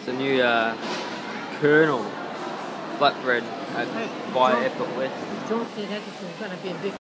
It's a new Colonel flatbread at by Airport West. Don't say that, it's going to be a big